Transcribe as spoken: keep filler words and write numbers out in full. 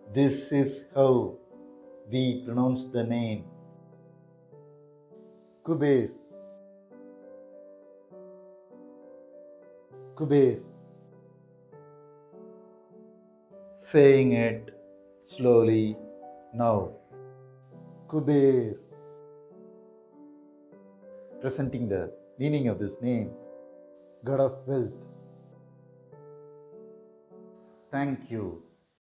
This is how we pronounce the name Kuber. Kuber. Saying it slowly now. Kuber. Presenting the meaning of this name, God of wealth. Thank you.